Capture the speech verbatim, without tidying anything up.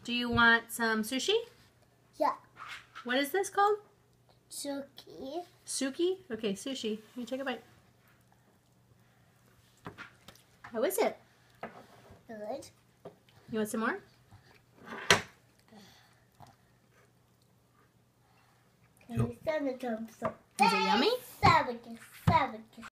Do you want some sushi? Yeah. What is this called? Sushi. Suki? Okay, sushi. Let me take a bite. How is it? Good. You want some more? Can we send it to him? Is it yummy? Seven, seven.